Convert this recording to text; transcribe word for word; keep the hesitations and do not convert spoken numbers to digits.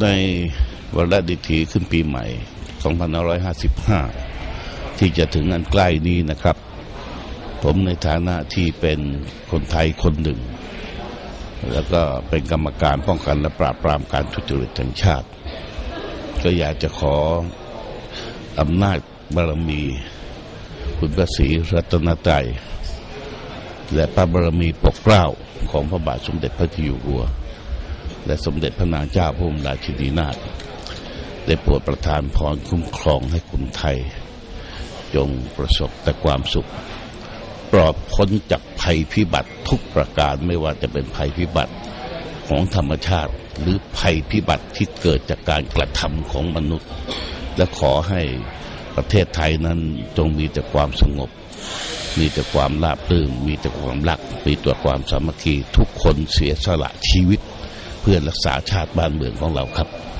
ในวาระดิถีขึ้นปีใหม่ สองพันห้าร้อยห้าสิบห้า ที่จะถึงอันใกล้นี้นะครับผมในฐานะที่เป็นคนไทยคนหนึ่งแล้วก็เป็นกรรมการป้องกันและปราบปรามการทุจริตแห่งชาติก็อยากจะขออำนาจบารมีคุณพระศรีรัตนตรัยและพระบารมีปกเกล้าของพระบาทสมเด็จพระเจ้าอยู่หัวและสมเด็จพระนางเจ้าพระบรมราชินีนาถได้โปรดประทานพรคุ้มครองให้คนไทยจงประสบแต่ความสุขปลอดพ้นจากภัยพิบัติทุกประการไม่ว่าจะเป็นภัยพิบัติของธรรมชาติหรือภัยพิบัติที่เกิดจากการกระทำของมนุษย์และขอให้ประเทศไทยนั้นจงมีแต่ความสงบมีแต่ความราบรื่นมีแต่ความรักมีแต่ความสามัคคีทุกคนเสียสละชีวิตเพื่อรักษาชาติบ้านเมืองของเราครับ